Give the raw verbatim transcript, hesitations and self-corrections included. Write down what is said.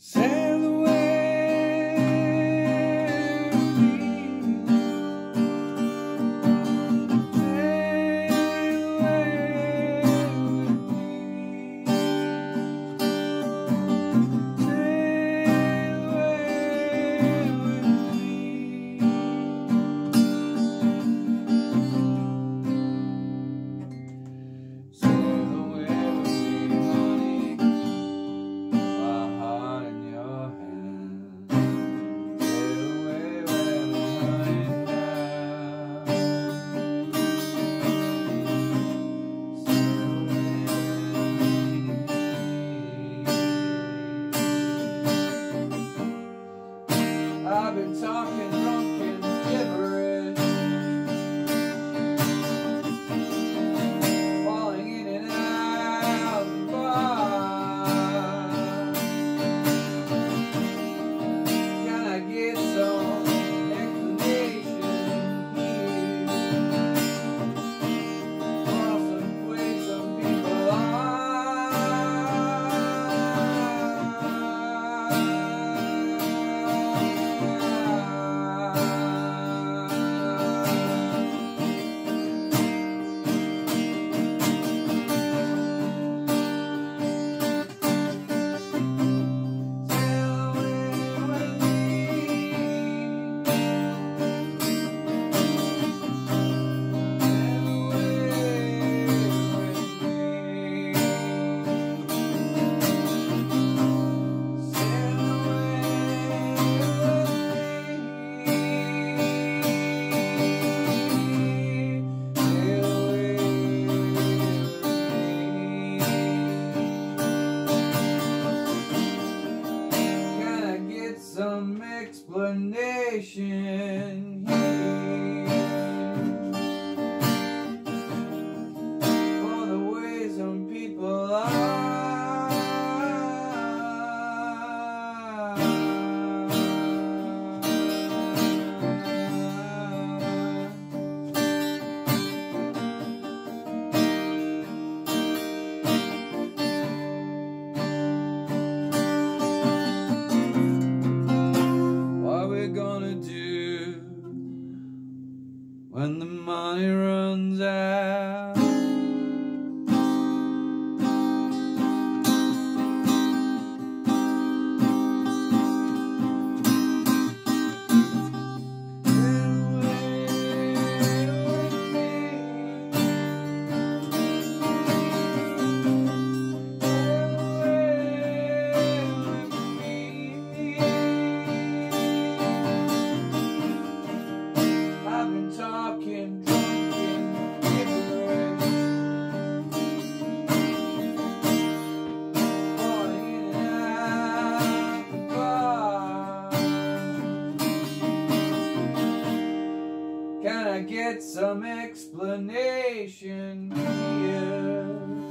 Sail away with me. Sail away with me. Sail away with me. Sail away with me, honey. My heart in your hand. Sail away where we're lying down. Sail away with me. I've been talking drunken gibberish, falling in and out the bar. Can I get some explanation here? Or some way some people some explanation here for the way some people are. What we're gonna do when the money runs out? I've been talking drunken gibberish, falling in and out the bar. Can I get some explanation here?